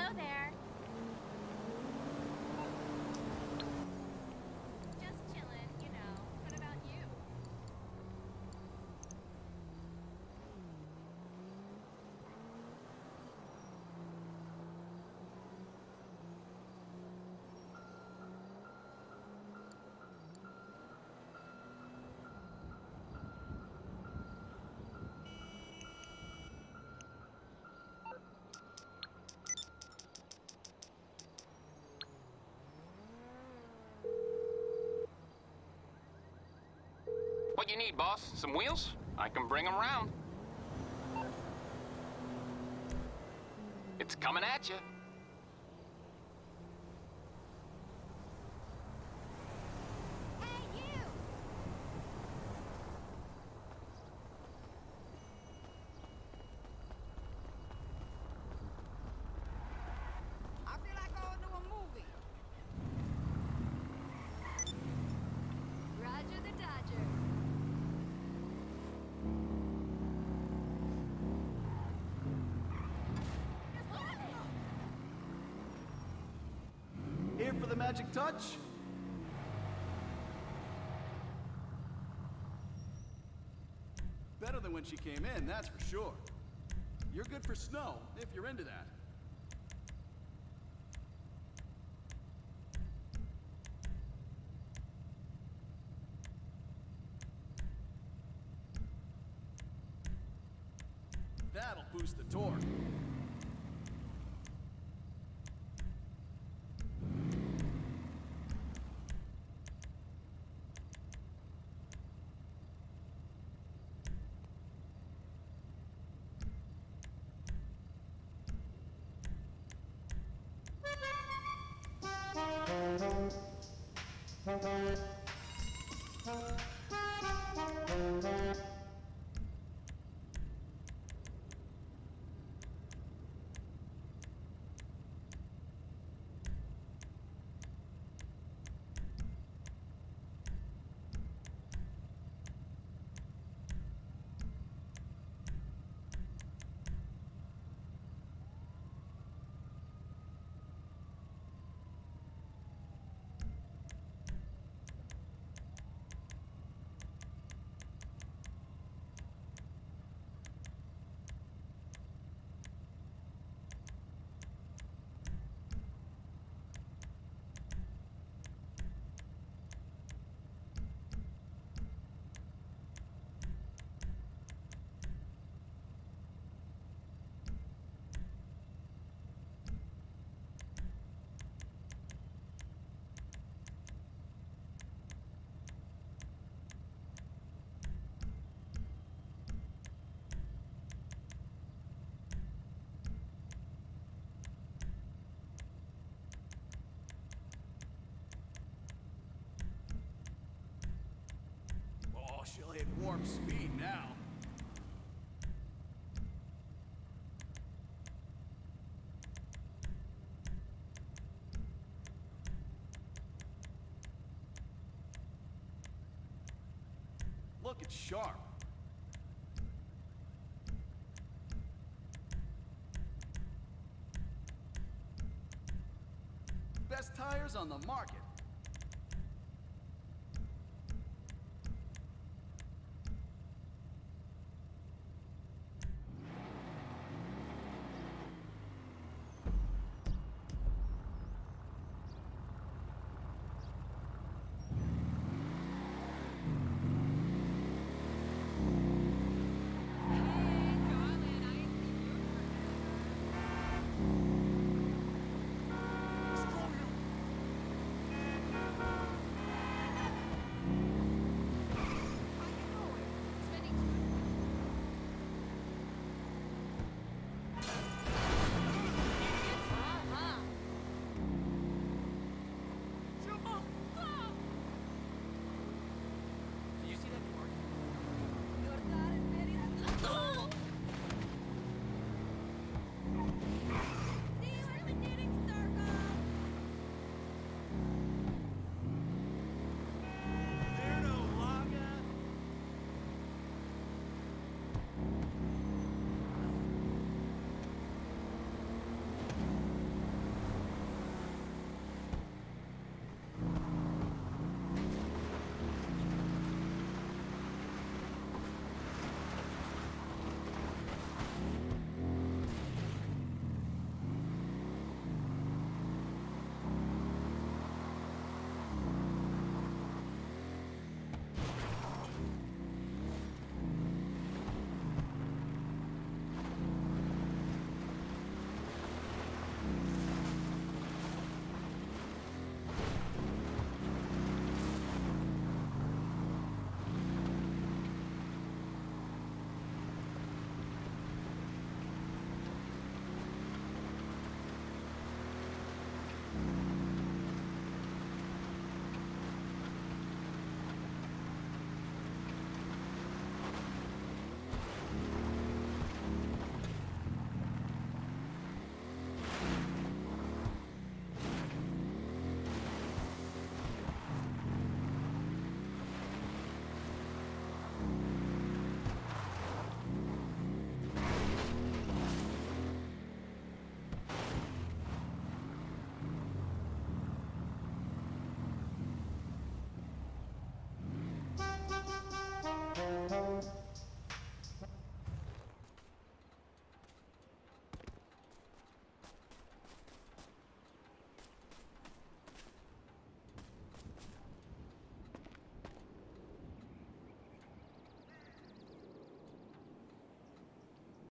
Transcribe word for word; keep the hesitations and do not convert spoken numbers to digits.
Hello there. Just chilling, you know. What about you? What you need, boss? Some wheels? I can bring them round. It's coming at you. Hey, you! I feel like going to a movie. Roger the Dodger. Here for the magic touch? Better than when she came in, that's for sure. You're good for snow, if you're into that. That'll boost the torque. Oh, she'll hit warp speed now. Looking sharp. Best tires on the market.